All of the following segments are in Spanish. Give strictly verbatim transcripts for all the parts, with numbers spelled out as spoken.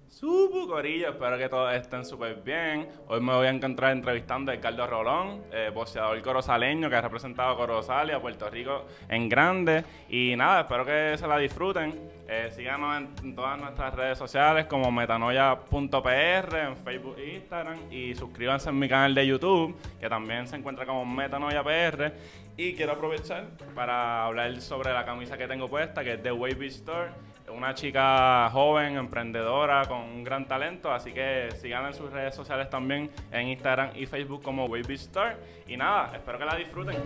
Supu, Corillo, espero que todos estén súper bien. Hoy me voy a encontrar entrevistando a Ricardo Rolón, eh, boxeador corozaleño que ha representado a Corozal y a Puerto Rico en grande. Y nada, espero que se la disfruten. Eh, síganos en, en todas nuestras redes sociales como metanoia punto p r en Facebook e Instagram. Y suscríbanse en mi canal de YouTube, que también se encuentra como Metanoia P R. Y quiero aprovechar para hablar sobre la camisa que tengo puesta, que es de Wavy Store, una chica joven, emprendedora, con un gran talento, así que síganla en sus redes sociales también, en Instagram y Facebook como Wavy Store. Y nada, espero que la disfruten.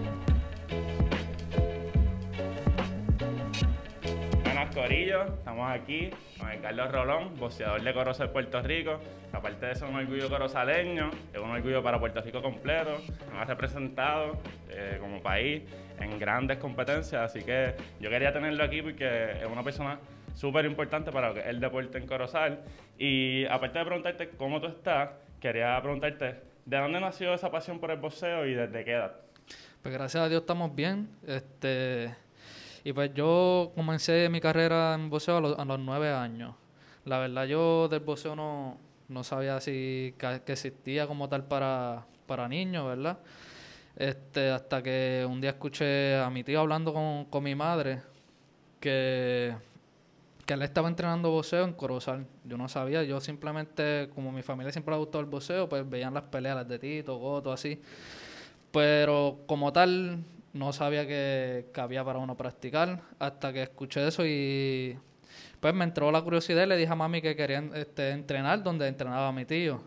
Buenas, Corillo, estamos aquí con el Carlos Rolón, boxeador de Corozal, Puerto Rico. Aparte de ser un orgullo corozaleño, es un orgullo para Puerto Rico completo. Nos ha representado eh, como país en grandes competencias, así que yo quería tenerlo aquí porque es una persona súper importante para lo que es el deporte en Corozal. Y aparte de preguntarte cómo tú estás, quería preguntarte, ¿de dónde nació esa pasión por el boxeo y desde qué edad? Pues gracias a Dios estamos bien. Este, y pues yo comencé mi carrera en boxeo a los, a los nueve años. La verdad yo del boxeo no, no sabía si que, que existía como tal para, para niños, ¿verdad? Este, hasta que un día escuché a mi tío hablando con, con mi madre que, que él estaba entrenando boxeo en Corozal. Yo no sabía, yo simplemente, como mi familia siempre le gustó el boxeo, pues veían las peleas las de Tito, Goto, así. Pero como tal, no sabía que, que había para uno practicar hasta que escuché eso y pues me entró la curiosidad y le dije a mami que quería este, entrenar donde entrenaba mi tío.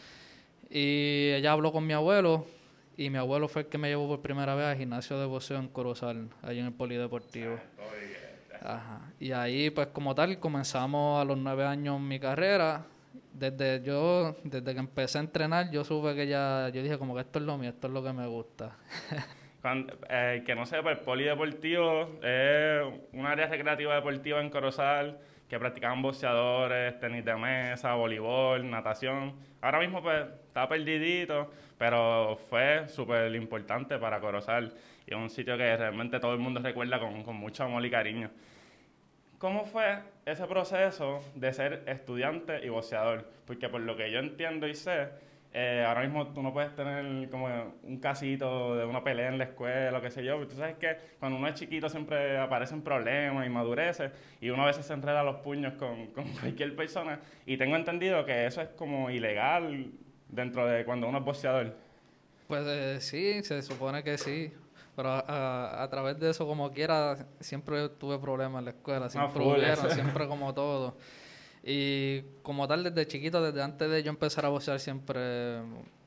Y ella habló con mi abuelo y mi abuelo fue el que me llevó por primera vez al gimnasio de boxeo en Corozal, ahí en el Polideportivo. Ajá. Y ahí pues como tal comenzamos a los nueve años mi carrera. Desde yo, desde que empecé a entrenar, yo supe que ya, yo dije como que esto es lo mío, esto es lo que me gusta. Cuando, eh, que no sepa, el polideportivo es un área recreativa deportiva en Corozal que practicaban boxeadores, tenis de mesa, voleibol, natación. Ahora mismo pues está perdidito, pero fue súper importante para Corozal y es un sitio que realmente todo el mundo recuerda con, con mucho amor y cariño. ¿Cómo fue ese proceso de ser estudiante y boxeador? Porque por lo que yo entiendo y sé, eh, ahora mismo tú no puedes tener como un casito de una pelea en la escuela o qué sé yo. Tú sabes que cuando uno es chiquito siempre aparecen problemas, inmadureces y uno a veces se enreda los puños con, con cualquier persona. Y tengo entendido que eso es como ilegal dentro de cuando uno es boxeador. Pues eh, sí, se supone que sí, pero a, a- a través de eso como quiera siempre tuve problemas en la escuela, Ah, siempre full, eso. hubieron, siempre como todo. Y como tal desde chiquito, desde antes de yo empezar a boxear siempre,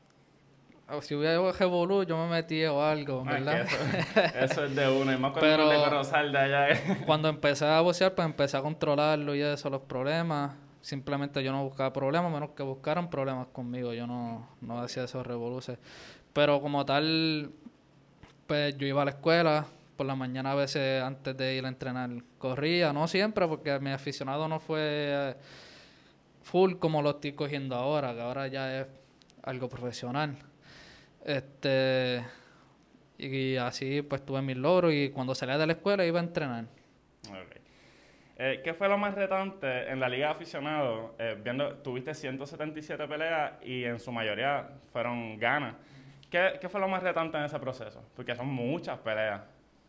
o si hubiera revolú yo me metía o algo, No, es que ¿verdad? eso, eso es de uno, y más cuando uno es de Pero Corozal de allá. cuando empecé a boxear pues empecé a controlarlo y eso, los problemas. Simplemente yo no buscaba problemas, menos que buscaran problemas conmigo. Yo no, no hacía esos revoluces. Pero como tal, pues yo iba a la escuela, por la mañana a veces antes de ir a entrenar corría, no siempre porque mi aficionado no fue eh, full como lo estoy cogiendo ahora, que ahora ya es algo profesional. Este, y así pues tuve mis logros y cuando salía de la escuela iba a entrenar. Ok. Eh, ¿qué fue lo más retante en la liga de aficionados? Eh, viendo, tuviste ciento setenta y siete peleas y en su mayoría fueron ganas. ¿Qué, qué fue lo más retante en ese proceso? Porque son muchas peleas.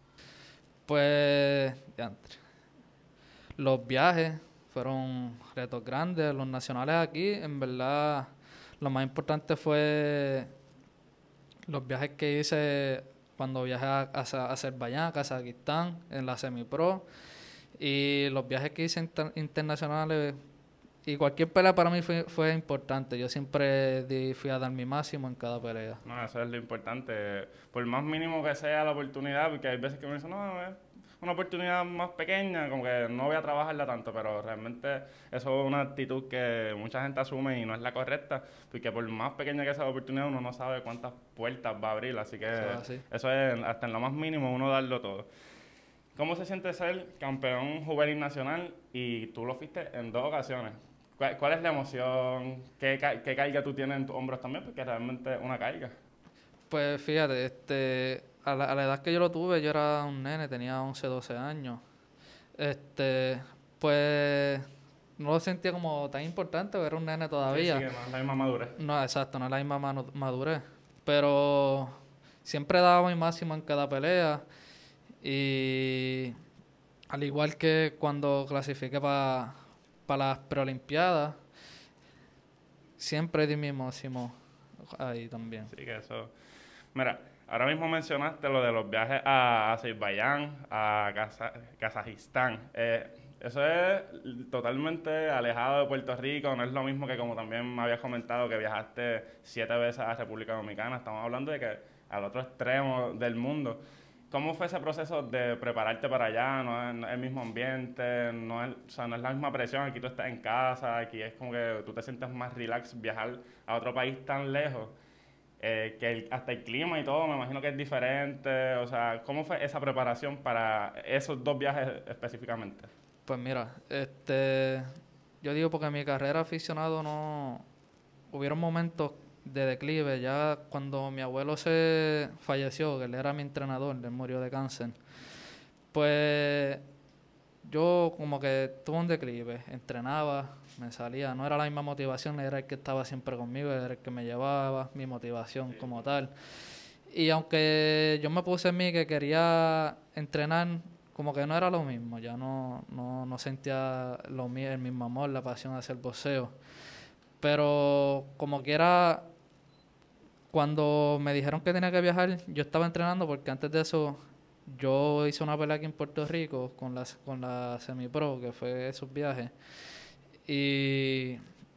Pues, diantre, los viajes fueron retos grandes, los nacionales aquí, en verdad, lo más importante fue los viajes que hice cuando viajé a, a Aza- a Azerbaiyán, a Kazajistán, en la semipro, y los viajes que hice inter- internacionales, y cualquier pelea para mí fue, fue importante. Yo siempre di- fui a dar mi máximo en cada pelea. No, eso es lo importante. Por más mínimo que sea la oportunidad, porque hay veces que uno dice, no, es una oportunidad más pequeña, como que no voy a trabajarla tanto, pero realmente eso es una actitud que mucha gente asume y no es la correcta, porque por más pequeña que sea la oportunidad, uno no sabe cuántas puertas va a abrir, así Eso que es así. eso es hasta en lo más mínimo uno darlo todo. ¿Cómo se siente ser campeón juvenil nacional y tú lo fuiste en dos ocasiones? ¿Cuál, cuál es la emoción? ¿Qué, ca- qué carga tú tienes en tus hombros también? Porque realmente es una carga. Pues fíjate, este, a la, a la edad que yo lo tuve, yo era un nene, tenía once doce años. Este, pues no lo sentía como tan importante, porque era un nene Sí, todavía. sí, que no es la misma madurez. No, exacto, no es la misma manu- madurez. Pero siempre daba mi máximo en cada pelea. Y al igual que cuando clasifiqué para las preolimpiadas, siempre di mi máximo ahí también. Sí, que eso. Mira, ahora mismo mencionaste lo de los viajes a Azerbaiyán, a Kaza- Kazajistán. Eh, eso es totalmente alejado de Puerto Rico, no es lo mismo que como también me habías comentado que viajaste siete veces a República Dominicana. Estamos hablando de que al otro extremo del mundo. ¿Cómo fue ese proceso de prepararte para allá? No es, no es el mismo ambiente, no es, o sea, no es la misma presión. Aquí tú estás en casa, aquí es como que tú te sientes más relax viajar a otro país tan lejos. Eh, que el- hasta el clima y todo, me imagino que es diferente. O sea, ¿cómo fue esa preparación para esos dos viajes específicamente? Pues mira, este, yo digo porque mi carrera aficionado no, hubieron momentos de declive, ya cuando mi abuelo se falleció, que él era mi entrenador, él murió de cáncer, pues yo como que tuve un declive, entrenaba, me salía, no era la misma motivación, era el que estaba siempre conmigo, era el que me llevaba, mi motivación como tal. Y aunque yo me puse en mí que quería entrenar, como que no era lo mismo, ya no, no, no sentía lo mi- el mismo amor, la pasión de hacer boxeo. Pero como quiera, cuando me dijeron que tenía que viajar, yo estaba entrenando porque antes de eso yo hice una pelea aquí en Puerto Rico con la, con la Semipro, que fue esos viajes. Y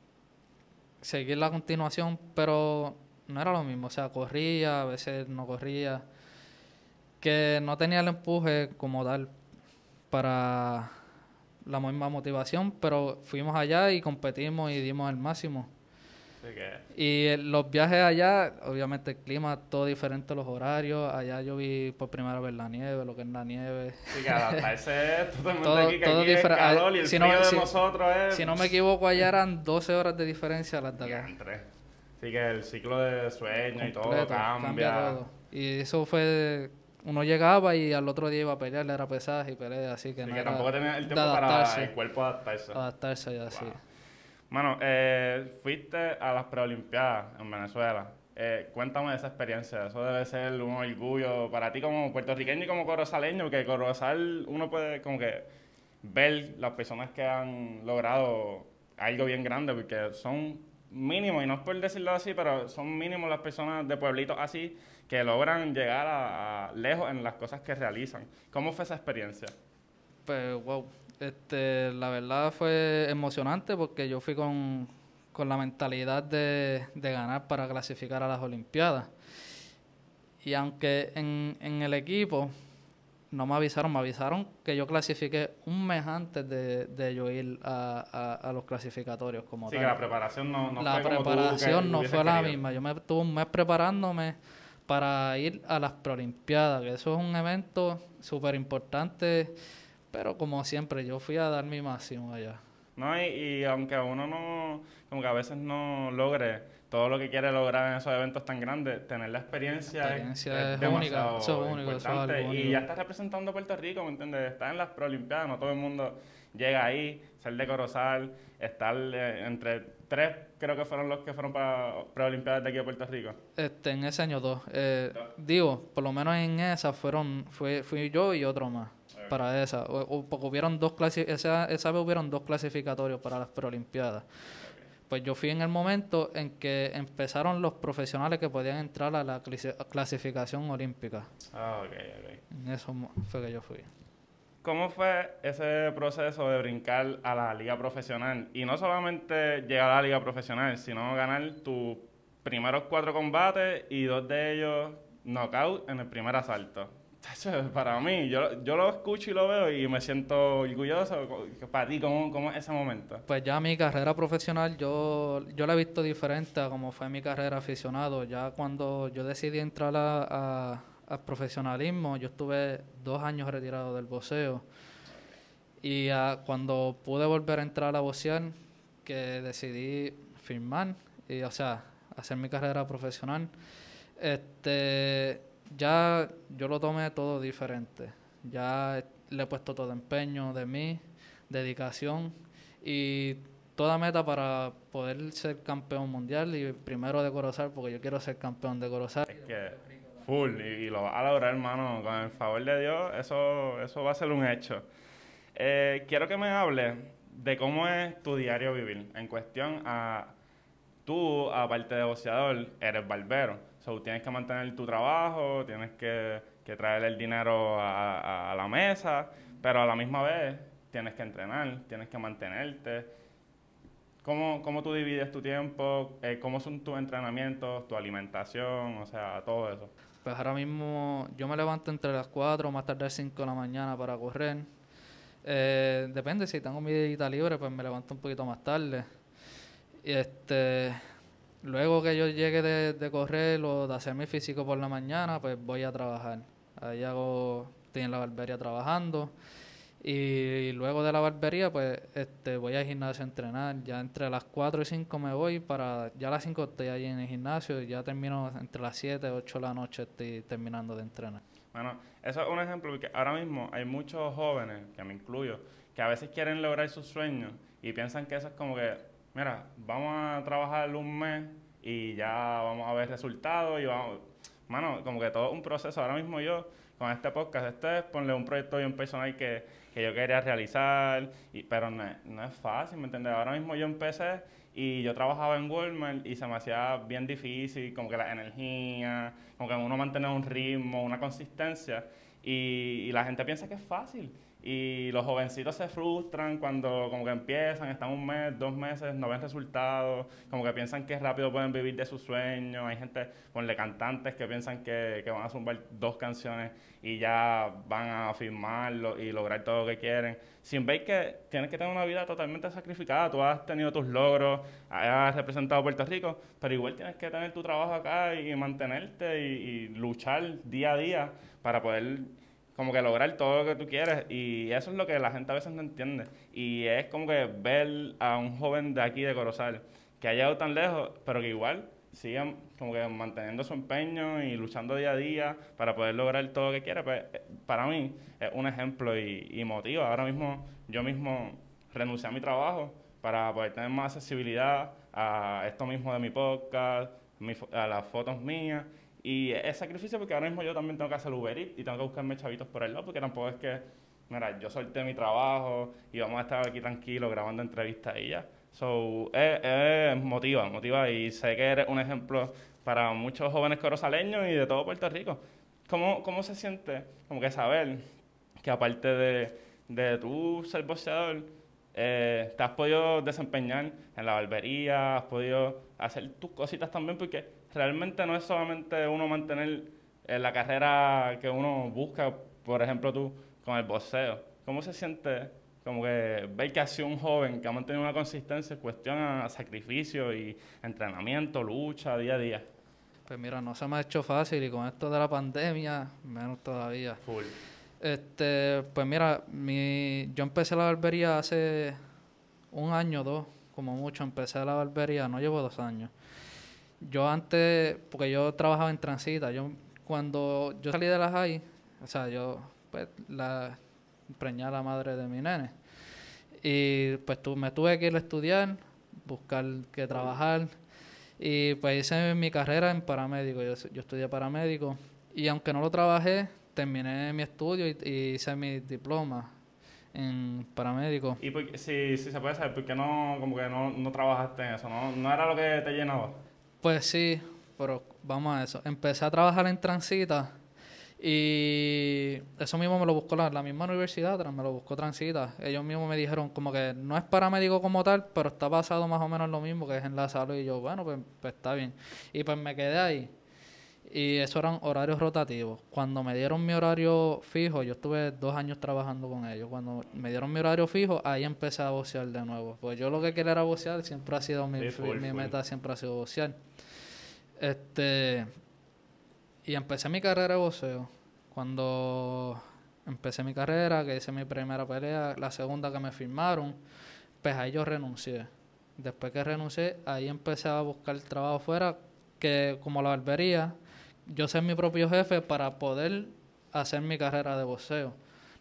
seguí la continuación, pero no era lo mismo. O sea, corría, a veces no corría. Que no tenía el empuje como tal para la misma motivación, pero fuimos allá y competimos y dimos el máximo. Así que, Y eh, los viajes allá, obviamente el clima, todo diferente, los horarios. Allá yo vi por primera vez la nieve, lo que es la nieve. sí que adaptarse es totalmente Todo, aquí, que todo aquí es diferente. calor y el Si no, frío de si, nosotros si no es me equivoco, allá eran doce horas de diferencia a las de acá. diantre. Así que el ciclo de sueño y todo Completo, cambia cambia. todo. Y eso fue, uno llegaba y al otro día iba a pelear, era pesaje y pelea, así que Así no que era tampoco tenía el de tiempo para adaptarse, el cuerpo adaptarse. adaptarse allá, sí. Wow. Mano, eh, fuiste a las preolimpiadas en Venezuela. Eh, cuéntame de esa experiencia. Eso debe ser un orgullo para ti como puertorriqueño y como corozaleño, que Corozal uno puede como que ver las personas que han logrado algo bien grande, porque son mínimos, y no es por decirlo así, pero son mínimos las personas de pueblitos así que logran llegar a, a lejos en las cosas que realizan. ¿Cómo fue esa experiencia? Pues, wow, este, la verdad fue emocionante porque yo fui con, con la mentalidad de, de ganar para clasificar a las Olimpiadas. Y aunque en, en el equipo no me avisaron, me avisaron que yo clasifiqué un mes antes de, de yo ir a, a, a los clasificatorios como Sí, que tal. la preparación no, no La fue como tú que preparación no hubieses fue la querido. misma. Yo me tuve un mes preparándome para ir a las preolimpiadas, que eso es un evento súper importante, pero como siempre, yo fui a dar mi máximo allá. ¿No? Y, y aunque uno no, como que a veces no logre todo lo que quiere lograr en esos eventos tan grandes, tener la La experiencia es, experiencia es es única, eso demasiado es único, eso es importante. algo Y ya único. estás representando a Puerto Rico, ¿me entiendes? Estás en las preolimpiadas, no todo el mundo llega ahí, ser de Corozal, estar eh, entre tres, creo que fueron los que fueron para preolimpiadas de aquí de Puerto Rico. Este, en ese año dos. Eh, digo, por lo menos en esa fueron, fue, fui yo y otro más para esa. O, o porque hubieron dos clasi esa, esa vez hubieron dos clasificatorios para las preolimpiadas. Pues yo fui en el momento en que empezaron los profesionales que podían entrar a la clasi- clasificación olímpica. Ah, ok, ok. En eso mo- fue que yo fui. ¿Cómo fue ese proceso de brincar a la liga profesional? Y no solamente llegar a la liga profesional, sino ganar tus primeros cuatro combates y dos de ellos knockout en el primer asalto. Tacho, para mí, yo, yo lo escucho y lo veo y me siento orgulloso. Para ti, ¿cómo, cómo es ese momento? Pues ya mi carrera profesional yo, yo la he visto diferente a como fue mi carrera aficionado. Ya cuando yo decidí entrar a, a- al profesionalismo, yo estuve dos años retirado del boxeo. Y ah, cuando pude volver a entrar a boxear, que decidí firmar, y, o sea, hacer mi carrera profesional, este, ya yo lo tomé todo diferente. Ya le he puesto todo empeño de mí, dedicación, y toda meta para poder ser campeón mundial y primero de Corozal, porque yo quiero ser campeón de Corozal. Es que full, y, y lo vas a lograr, hermano, con el favor de Dios, eso, eso va a ser un hecho. Eh, quiero que me hables de cómo es tu diario vivir, en cuestión a tú, aparte de boxeador, eres barbero. So, tienes que mantener tu trabajo, tienes que, que traer el dinero a, a- a la mesa, pero a la misma vez tienes que entrenar, tienes que mantenerte. ¿Cómo, cómo tú divides tu tiempo? Eh, ¿cómo son tus entrenamientos, tu alimentación? O sea, todo eso. Pues ahora mismo yo me levanto entre las cuatro, más tarde cinco de la mañana para correr. Eh, depende, si tengo mi día libre, pues me levanto un poquito más tarde. Y este, luego que yo llegue de, de correr o de hacer mi físico por la mañana, pues voy a trabajar. Ahí hago, estoy en la barbería trabajando. Y luego de la barbería, pues este, voy al gimnasio a entrenar. Ya entre las cuatro y cinco me voy para... Ya a las cinco estoy ahí en el gimnasio y ya termino entre las siete y ocho de la noche estoy terminando de entrenar. Bueno, eso es un ejemplo porque ahora mismo hay muchos jóvenes, que me incluyo, que a veces quieren lograr sus sueños y piensan que eso es como que, mira, vamos a trabajar un mes y ya vamos a ver resultados y vamos... Mano, como que todo es un proceso. Ahora mismo yo, con este podcast, este es ponle un proyecto bien personal que, que yo quería realizar, y, pero no es, no es fácil, ¿me entiendes? Ahora mismo yo empecé y yo trabajaba en Walmart y se me hacía bien difícil, como que la energía, como que uno mantener un ritmo, una consistencia, y, y la gente piensa que es fácil. Y los jovencitos se frustran cuando como que empiezan, están un mes, dos meses, no ven resultados, como que piensan que rápido pueden vivir de sus sueños. Hay gente, ponle cantantes que piensan que, que van a zumbar dos canciones y ya van a firmarlo y lograr todo lo que quieren, sin ver que tienes que tener una vida totalmente sacrificada. Tú has tenido tus logros, has representado a Puerto Rico, pero igual tienes que tener tu trabajo acá y mantenerte y, y luchar día a día para poder como que lograr todo lo que tú quieres, y eso es lo que la gente a veces no entiende, y es como que ver a un joven de aquí de Corozal que ha llegado tan lejos, pero que igual sigue como que manteniendo su empeño y luchando día a día para poder lograr todo lo que quiere. Pues eh, para mí es un ejemplo y, y motiva. Ahora mismo yo mismo renuncié a mi trabajo para poder tener más accesibilidad a esto mismo de mi podcast, mi fo- a las fotos mías. Y es sacrificio porque ahora mismo yo también tengo que hacer Uber Eats y tengo que buscarme chavitos por el lado, porque tampoco es que, mira, yo solté mi trabajo y vamos a estar aquí tranquilos grabando entrevistas y ya. So, eh, eh, motiva, motiva, y sé que eres un ejemplo para muchos jóvenes corozaleños y de todo Puerto Rico. ¿Cómo, cómo se siente como que saber que aparte de, de tú ser boxeador, eh, te has podido desempeñar en la barbería, has podido hacer tus cositas también, porque realmente no es solamente uno mantener eh, la carrera que uno busca, por ejemplo tú, con el boxeo? ¿Cómo se siente como que ver que ha sido un joven que ha mantenido una consistencia en cuestión a sacrificio y entrenamiento, lucha día a día? Pues mira, no se me ha hecho fácil y con esto de la pandemia, menos todavía. Full. Este, pues mira, mi, yo empecé la barbería hace un año o dos, como mucho. Empecé la barbería, no llevo dos años. Yo antes, porque yo trabajaba en Transita, yo cuando yo salí de la high, o sea, yo pues la preñé a la madre de mi nene. Y pues tu, me tuve que ir a estudiar, buscar que trabajar. Y pues hice mi carrera en paramédico. Yo, yo estudié paramédico. Y aunque no lo trabajé, terminé mi estudio y, y hice mi diploma en paramédico. Y por- si, si se puede saber, ¿por qué no, como que no, no trabajaste en eso? ¿No, no era lo que te llenaba? Pues sí, pero vamos a eso. Empecé a trabajar en Transita y eso mismo me lo buscó la, la misma universidad, tras- me lo buscó Transita. Ellos mismos me dijeron como que no es paramédico como tal, pero está basado más o menos en lo mismo que es en la salud. Y yo, bueno, pues, pues está bien. Y pues me quedé ahí. Y eso eran horarios rotativos. Cuando me dieron mi horario fijo, yo estuve dos años trabajando con ellos. Cuando me dieron mi horario fijo, ahí empecé a boxear de nuevo. Pues yo lo que quería era boxear, siempre ha sido mi, Sí, fi- full, mi full. meta, siempre ha sido boxear. Este, y empecé mi carrera de boxeo. Cuando empecé mi carrera, que hice mi primera pelea, la segunda que me firmaron, pues ahí yo renuncié. Después que renuncié, ahí empecé a buscar trabajo fuera, que como la barbería, yo ser mi propio jefe para poder hacer mi carrera de boxeo.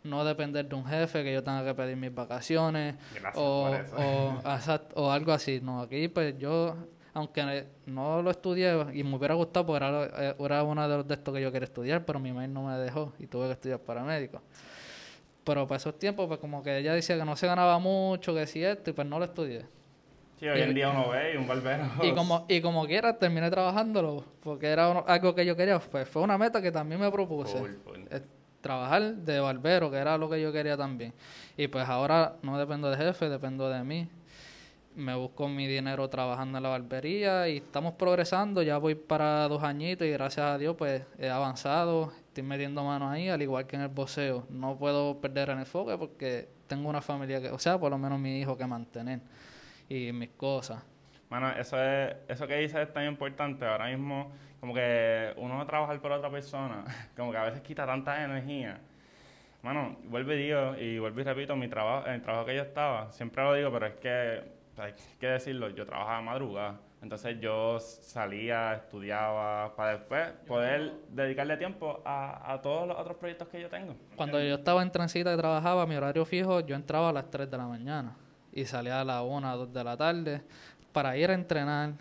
no depender de un jefe, que yo tenga que pedir mis vacaciones Gracias o, por eso. o, exact- o algo así. No, aquí pues yo, aunque no lo estudié y me hubiera gustado, porque era, lo- eh, era uno de los de estos que yo quería estudiar, pero mi mamá no me dejó y tuve que estudiar paramédico. Pero para esos tiempos, pues como que ella decía que no se ganaba mucho, que si esto, y pues no lo estudié. Sí, hoy en día uno ve y un barbero... Y como, y como quiera terminé trabajándolo, porque era uno- algo que yo quería, pues fue una meta que también me propuse, Full, full. eh, trabajar de barbero, que era lo que yo quería también. Y pues ahora no dependo de jefe, dependo de mí. Me busco mi dinero trabajando en la barbería y estamos progresando, ya voy para dos añitos y gracias a Dios pues he avanzado, estoy metiendo manos ahí, al igual que en el boxeo. No puedo perder el enfoque porque tengo una familia que, o sea, por lo menos mi hijo que mantener y mis cosas. Mano, eso es, eso que dices es tan importante. Ahora mismo, como que uno trabajar por otra persona, como que a veces quita tanta energía. Mano, vuelvo y digo, y vuelvo y repito, mi trabajo, el trabajo que yo estaba, siempre lo digo, pero es que, hay que decirlo, yo trabajaba madrugada. Entonces yo salía, estudiaba, para después poder dedicarle tiempo a, a todos los otros proyectos que yo tengo. Cuando yo estaba en Transita y trabajaba, mi horario fijo, yo entraba a las tres de la mañana y salía a las una, dos de la tarde para ir a entrenar.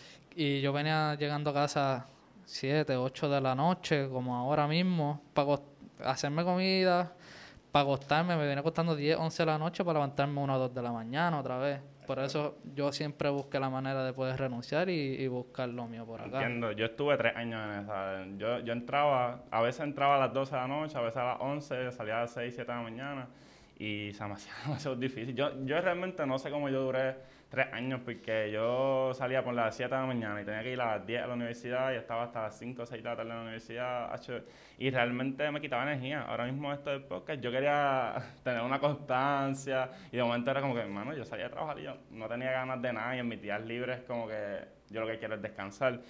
Y yo venía llegando a casa siete, ocho de la noche, como ahora mismo, para hacerme comida, para acostarme. Me venía costando diez, once de la noche para levantarme una o dos de la mañana otra vez. Por eso yo siempre busqué la manera de poder renunciar y, y buscar lo mío por acá. Entiendo, yo estuve tres años en esa. Yo, yo entraba, a veces entraba a las doce de la noche, a veces a las once, salía a las seis, siete de la mañana y se me hacía demasiado difícil. Yo, yo realmente no sé cómo yo duré tres años porque yo salía por las siete de la mañana y tenía que ir a las diez a la universidad y estaba hasta las cinco o seis de la tarde en la universidad hacho, y realmente me quitaba energía. Ahora mismo esto del podcast, yo quería tener una constancia y de momento era como que, hermano, yo salía a trabajar y yo no tenía ganas de nada y en mis días libres como que yo lo que quiero es descansar.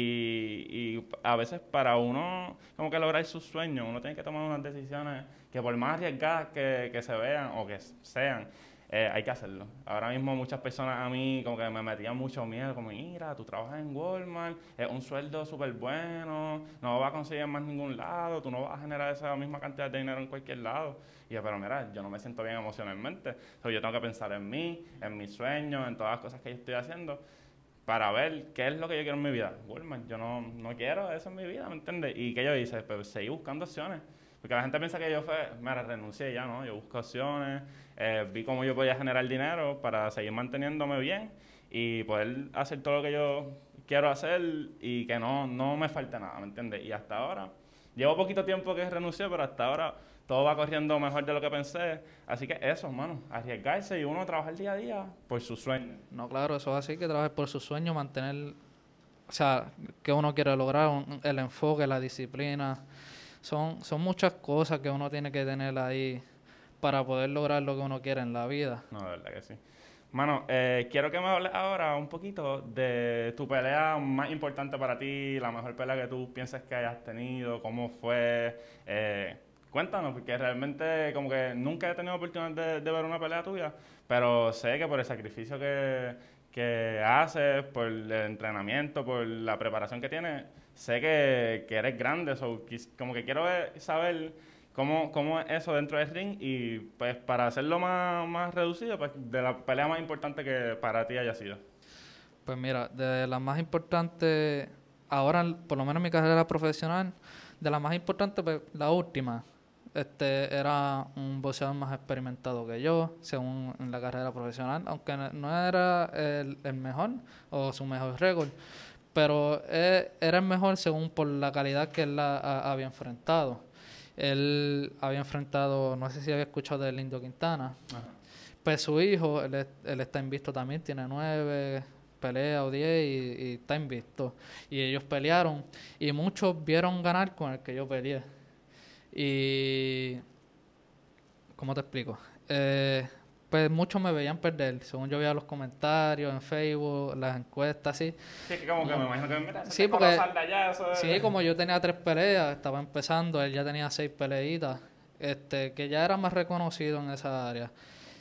Y, y a veces para uno como que lograr sus sueños, uno tiene que tomar unas decisiones que por más arriesgadas que, que se vean o que sean, eh, hay que hacerlo. Ahora mismo muchas personas a mí como que me metían mucho miedo, como mira, tú trabajas en Walmart, es un sueldo súper bueno, no lo vas a conseguir en más ningún lado, tú no vas a generar esa misma cantidad de dinero en cualquier lado. Y yo, pero mira, yo no me siento bien emocionalmente, so, yo tengo que pensar en mí, en mis sueños, en todas las cosas que yo estoy haciendo para ver qué es lo que yo quiero en mi vida. Walmart, yo no, no quiero eso en mi vida, ¿me entiendes? ¿Y qué yo hice? Pues seguí buscando opciones. Porque la gente piensa que yo fue, mira, renuncié ya, ¿no? Yo busco opciones, eh, vi cómo yo podía generar dinero para seguir manteniéndome bien y poder hacer todo lo que yo quiero hacer y que no, no me falte nada, ¿me entiendes? Y hasta ahora, llevo poquito tiempo que renuncié, pero hasta ahora todo va corriendo mejor de lo que pensé. Así que eso, hermano, arriesgarse y uno trabajar día a día por sus sueños. No, claro, eso es así, que trabajes por su sueño, mantener, o sea, que uno quiere lograr, un- el enfoque, la disciplina. Son, son muchas cosas que uno tiene que tener ahí para poder lograr lo que uno quiere en la vida. No, de verdad que sí. Mano, eh, quiero que me hables ahora un poquito de tu pelea más importante para ti, la mejor pelea que tú piensas que hayas tenido, cómo fue. Eh, cuéntanos, porque realmente como que nunca he tenido oportunidad de, de ver una pelea tuya, pero sé que por el sacrificio que, que haces, por el entrenamiento, por la preparación que tienes, sé que, que eres grande, so, quis- como que quiero ver- saber ¿Cómo, cómo es eso dentro del ring? Y pues para hacerlo más, más reducido, pues de la pelea más importante que para ti haya sido. Pues mira, de las más importantes, ahora, por lo menos en mi carrera profesional, de las más importantes, pues la última, este era un boxeador más experimentado que yo, según en la carrera profesional, aunque no no era el, el mejor o su mejor récord, pero eh, era el mejor según por la calidad que él la, a- había enfrentado. Él había enfrentado, no sé si había escuchado del Indio Quintana, Ajá. pues su hijo, él, es- él está invicto también, tiene nueve peleas o diez y, y está invicto. Y ellos pelearon y muchos vieron ganar con el que yo peleé. Y, ¿cómo te explico? Eh, pues muchos me veían perder, según yo veía los comentarios en Facebook, las encuestas, así. Sí, que como que me Mu- imagino que mira, ese Sí, es porque Corozal de allá, eso sí, es... como yo tenía tres peleas, estaba empezando, él ya tenía seis peleitas, este, que ya era más reconocido en esa área.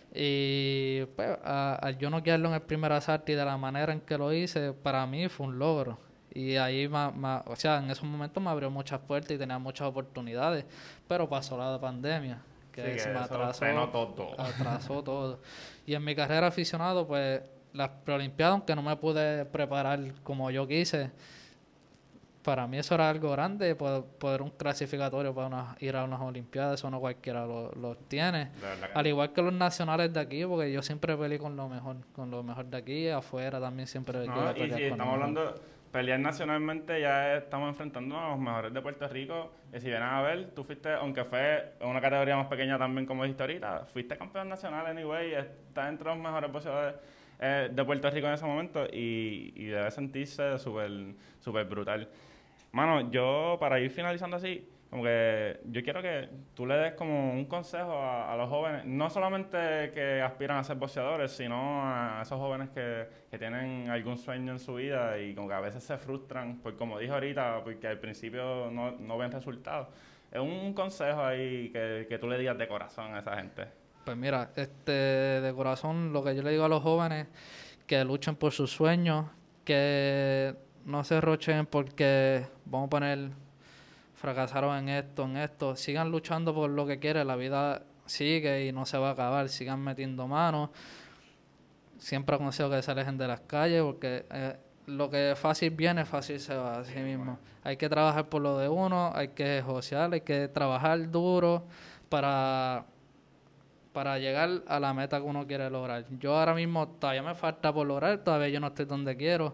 Y pues, a- al yo noquearlo en el primer asalto y de la manera en que lo hice, para mí fue un logro. Y ahí, ma- ma- o sea, en esos momentos me abrió muchas puertas y tenía muchas oportunidades, pero pasó la pandemia. que Sí, que se me eso atrasó, frenó todo. atrasó todo. Y en mi carrera aficionado, pues las preolimpiadas, aunque no me pude preparar como yo quise, para mí eso era algo grande, poder, poder un clasificatorio para una- ir a unas olimpiadas, eso no cualquiera lo, lo tiene. De verdad que Al no. igual que los nacionales de aquí, porque yo siempre peleé con lo mejor, con lo mejor de aquí, afuera también siempre llegué No, a y pelear si con lo estamos mejor. hablando, pelear nacionalmente, ya estamos enfrentando a los mejores de Puerto Rico. Y si vienen a ver, tú fuiste, aunque fue en una categoría más pequeña también, como dijiste ahorita, fuiste campeón nacional anyway, estás entre los mejores boxeadores eh, de Puerto Rico en ese momento y, y debe sentirse súper súper brutal. Mano, yo para ir finalizando así, como que yo quiero que tú le des como un consejo a, a los jóvenes, no solamente que aspiran a ser boxeadores, sino a esos jóvenes que, que tienen algún sueño en su vida y como que a veces se frustran, por como dije ahorita, porque al principio no, no ven resultados. Es un consejo ahí que, que tú le digas de corazón a esa gente. Pues mira, este, de corazón, lo que yo le digo a los jóvenes, que luchen por sus sueños, que no se rochen porque, vamos a poner, fracasaron en esto, en esto. Sigan luchando por lo que quieren, la vida sigue y no se va a acabar. Sigan metiendo manos. Siempre aconsejo que se alejen de las calles porque eh, lo que fácil viene, fácil se va, así mismo. Hay que trabajar por lo de uno, hay que josear, hay que trabajar duro para para llegar a la meta que uno quiere lograr. Yo ahora mismo todavía me falta por lograr, todavía yo no estoy donde quiero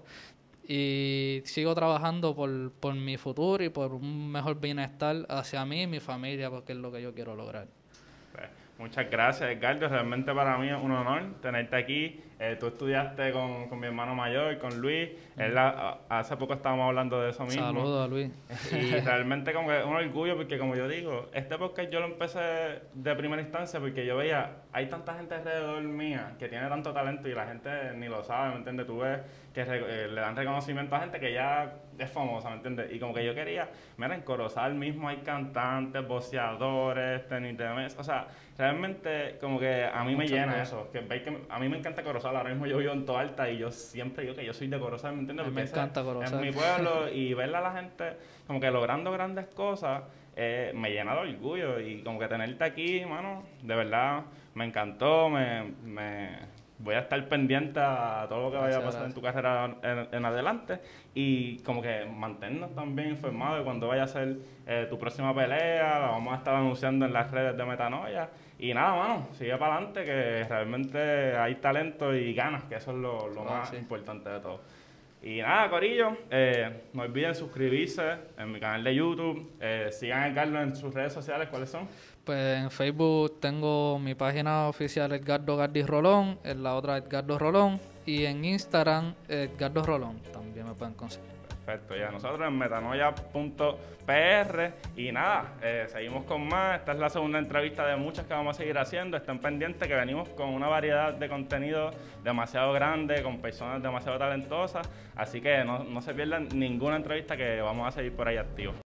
y sigo trabajando por, por mi futuro y por un mejor bienestar hacia mí y mi familia, porque es lo que yo quiero lograr. Pues, muchas gracias, Edgardo. Realmente para mí es un honor tenerte aquí. Eh, tú estudiaste con, con mi hermano mayor, con Luis. Él, a- a- hace poco estábamos hablando de eso mismo. Saludos a Luis. Y realmente como que es un orgullo porque como yo digo, este podcast yo lo empecé de primera instancia porque yo veía, hay tanta gente alrededor mía que tiene tanto talento y la gente ni lo sabe, ¿me entiendes? Tú ves que re- eh, le dan reconocimiento a gente que ya es famosa, ¿me entiendes? Y como que yo quería, mira, en Corozal mismo hay cantantes, boxeadores, tenis de mesa, o sea, realmente como que a mí me Muchas llena gracias. eso, que veis que a mí me encanta Corozal, ahora mismo yo vivo en Toalta y yo siempre digo que yo soy de Corozal, ¿me entiendes? A mí Porque me ese encanta es Corozal. mi pueblo y verla a la gente como que logrando grandes cosas eh, me llena de orgullo y como que tenerte aquí, mano, de verdad me encantó, me, me voy a estar pendiente a todo lo que vaya a Gracias, pasar en gracias. tu carrera en, en adelante y como que mantenernos también informados de cuando vaya a ser eh, tu próxima pelea, la vamos a estar anunciando en las redes de Metanoia y nada, mano, sigue para adelante que realmente hay talento y ganas, que eso es lo, lo Ah, más sí. importante de todo. Y nada, Corillo, eh, no olviden suscribirse en mi canal de YouTube, eh, sigan a Carlos en sus redes sociales, ¿cuáles son? Pues en Facebook tengo mi página oficial Edgardo Gardi Rolón, en la otra Edgardo Rolón y en Instagram Edgardo Rolón, también me pueden conseguir. Perfecto, ya nosotros en metanoia punto p r y nada, eh, seguimos con más, esta es la segunda entrevista de muchas que vamos a seguir haciendo, estén pendientes que venimos con una variedad de contenido demasiado grande, con personas demasiado talentosas, así que no, no se pierdan ninguna entrevista que vamos a seguir por ahí activos.